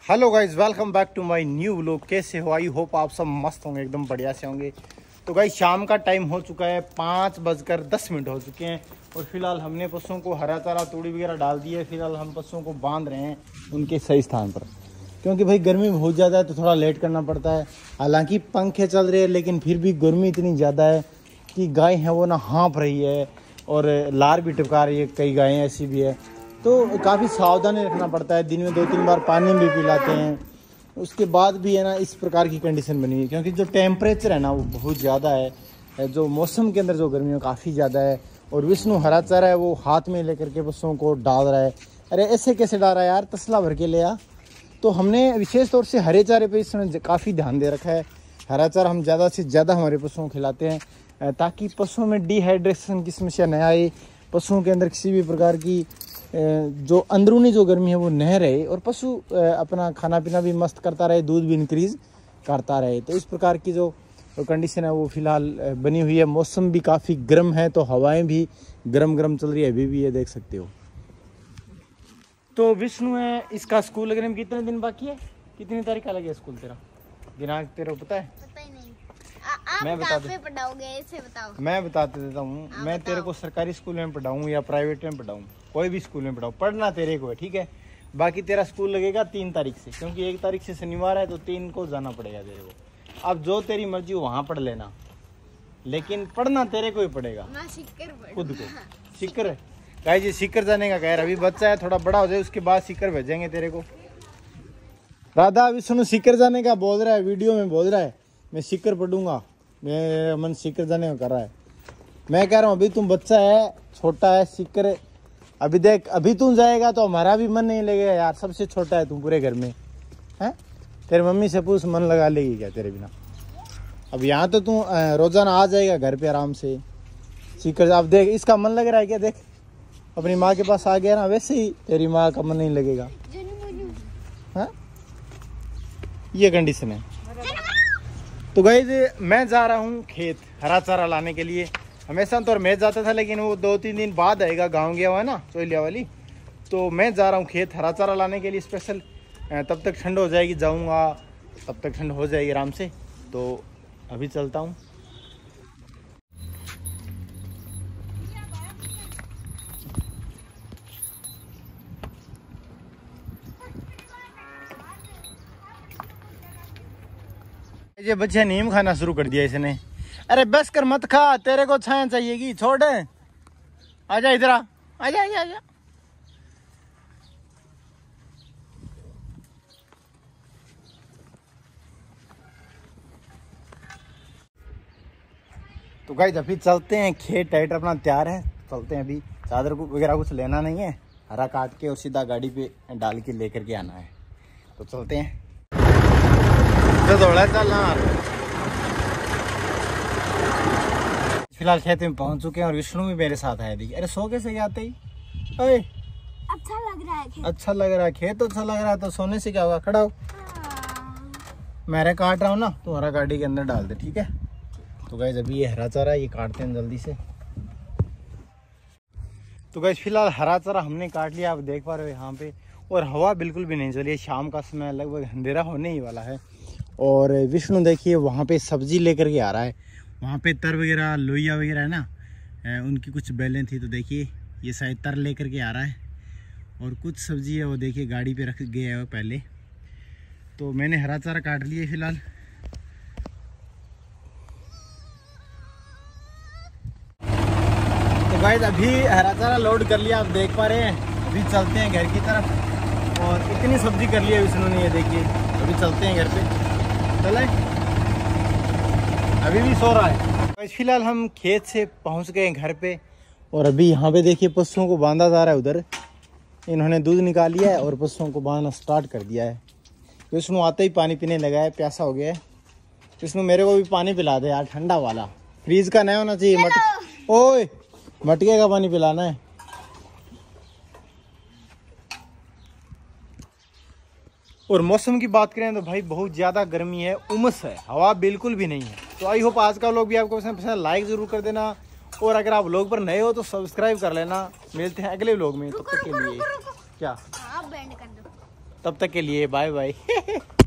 Hello guys, welcome back to my new vlog. कैसे हो? I hope आप सब मस्त होंगे, एकदम बढ़िया से होंगे। तो गाइज शाम का टाइम हो चुका है, 5:10 हो चुके हैं और फिलहाल हमने पशुओं को हरा चारा तूड़ी वगैरह डाल दी है। फिलहाल हम पशुओं को बांध रहे हैं उनके सही स्थान पर, क्योंकि भाई गर्मी बहुत ज़्यादा है तो थोड़ा लेट करना पड़ता है। हालांकि पंखे चल रहे हैं लेकिन फिर भी गर्मी इतनी ज़्यादा है कि गाय है वो ना हाँफ रही है और लार भी टपका रही है। कई गायें ऐसी भी है तो काफ़ी सावधानी रखना पड़ता है। दिन में 2-3 बार पानी भी पिलाते हैं। उसके बाद भी है ना इस प्रकार की कंडीशन बनी है, क्योंकि जो टेम्परेचर है ना वो बहुत ज़्यादा है। जो मौसम के अंदर जो गर्मी है काफ़ी ज़्यादा है। और विष्णु हरा चारा है वो हाथ में लेकर के पशुओं को डाल रहा है। अरे ऐसे कैसे डाल रहा है यार, तसला भर के ले आ। तो हमने विशेष तौर से हरे चारे पे इस समय काफ़ी ध्यान दे रखा है। हरा चारा हम ज़्यादा से ज़्यादा हमारे पशुओं को खिलाते हैं ताकि पशुओं में डिहाइड्रेशन की समस्या न आए, पशुओं के अंदर किसी भी प्रकार की जो अंदरूनी जो गर्मी है वो न रहे और पशु अपना खाना पीना भी मस्त करता रहे, दूध भी इंक्रीज करता रहे। तो इस प्रकार की जो कंडीशन है वो फिलहाल बनी हुई है। मौसम भी काफ़ी गर्म है तो हवाएं भी गर्म चल रही है अभी भी, ये देख सकते हो। तो विष्णु है, इसका स्कूल लगने में कितने दिन बाकी है? कितनी तारीख का लगे स्कूल तेरा? दिनांक तेरा पता है? पता ही नहीं। मैं बता पढ़ाओगे ऐसे बताओ। मैं बता देता हूँ। मैं तेरे को सरकारी स्कूल में पढ़ाऊँ या प्राइवेट में पढ़ाऊँ, कोई भी स्कूल में पढ़ाऊँ, पढ़ना तेरे को है, ठीक है। बाकी तेरा स्कूल लगेगा 3 तारीख से, क्योंकि 1 तारीख से शनिवार है तो 3 को जाना पड़ेगा तेरे को। अब जो तेरी मर्जी हो वहाँ पढ़ लेना, लेकिन पढ़ना तेरे को ही पड़ेगा खुद को। सिक्कर गाइस, ये सिक्कर जाने का कह रहा, अभी बच्चा है, थोड़ा बड़ा हो जाए उसके बाद सिक्कर भेजेंगे तेरे को। राधा विष्णु सिक्कर जाने का बोल रहा है, वीडियो में बोल रहा है मैं सिक्कर पढ़ूंगा, मेरा मन सिक्कर जाने का कर रहा है। मैं कह रहा हूँ अभी तुम बच्चा है, छोटा है, सिक्कर अभी देख, अभी तुम जाएगा तो हमारा भी मन नहीं लगेगा यार। सबसे छोटा है तुम पूरे घर में, हैं? तेरी मम्मी से पूछ, मन लगा लेगी क्या तेरे बिना? अब यहाँ तो तू रोजाना आ जाएगा घर पे आराम से सिक्कर। अब देख इसका मन लग रहा है क्या? देख अपनी माँ के पास आ गया ना, वैसे ही तेरी माँ का मन नहीं लगेगा। हाँ ये कंडीशन है। तो गाइस मैं जा रहा हूँ खेत हरा चारा लाने के लिए। हमेशा तो मैं जाता था लेकिन वो 2-3 दिन बाद आएगा, गाँव गया हुआ है ना चोलिया वाली। तो मैं जा रहा हूँ खेत हरा चारा लाने के लिए स्पेशल। तब तक ठंड हो जाएगी, जाऊँगा तब तक ठंड हो जाएगी आराम से। तो अभी चलता हूँ। ये बच्चे नीम खाना शुरू कर दिया इसने। अरे बस कर, मत खा, तेरे को छाया चाहिएगी, छोड़। आजा इधर, आजा आजा आजा। तो गाइस अभी चलते हैं खेत, ट्रैक्टर अपना तैयार है, चलते हैं। अभी चादर को वगैरह कुछ लेना नहीं है, हरा काट के और सीधा गाड़ी पे डाल के लेकर के आना है। तो चलते हैं। तो दौड़ा चलना। फिलहाल खेत में पहुंच चुके हैं और विष्णु भी मेरे साथ आया। देखिए, अरे सो कैसे गया आते ही? अरे अच्छा लग रहा है खेत। अच्छा लग रहा है खेत, अच्छा लग रहा है तो सोने से क्या होगा? खड़ा हो, मैं काट रहा हूँ ना, तुम्हारा गाड़ी के अंदर डाल दे, ठीक है। तो गाइस अभी ये हरा चारा ये काटते हैं जल्दी से। तो गाइस फिलहाल हरा चारा हमने काट लिया, आप देख पा रहे हो यहाँ पे। और हवा बिल्कुल भी नहीं चली है, शाम का समय, लगभग अंधेरा होने ही वाला है। और विष्णु देखिए वहाँ पे सब्जी लेकर के आ रहा है। वहाँ पे तर वगैरह, लोहिया वगैरह है ना, उनकी कुछ बेलें थी, तो देखिए ये शायद तर लेकर के आ रहा है। और कुछ सब्जी है वो देखिए गाड़ी पे रख गया है पहले। तो मैंने हरा चारा काट लिया फिलहाल। तो गाइस अभी हरा चारा लोड कर लिया, आप देख पा रहे हैं। अभी चलते हैं घर की तरफ। और इतनी सब्जी कर ली है विष्णु ने, ये देखिए। अभी चलते हैं घर पे, चले। अभी भी सो रहा है। फिलहाल हम खेत से पहुंच गए घर पे और अभी यहाँ पे देखिए पशुओं को बांधा जा रहा है। उधर इन्होंने दूध निकाल लिया है और पशुओं को बांधना स्टार्ट कर दिया है। विष्णु आते ही पानी पीने लगा है, प्यासा हो गया है। विष्णु मेरे को भी पानी पिला दे यार, ठंडा वाला, फ्रीज का नहीं होना चाहिए। ओए मटके का पानी पिलाना है। और मौसम की बात करें तो भाई बहुत ज़्यादा गर्मी है, उमस है, हवा बिल्कुल भी नहीं है। तो आई होप आज का व्लॉग भी आपको पसंद, लाइक ज़रूर कर देना। और अगर आप व्लॉग पर नए हो तो सब्सक्राइब कर लेना। मिलते हैं अगले व्लॉग में, तब तक के लिए क्या? आप बैंड कर दो। तब तक के लिए बाय बाय।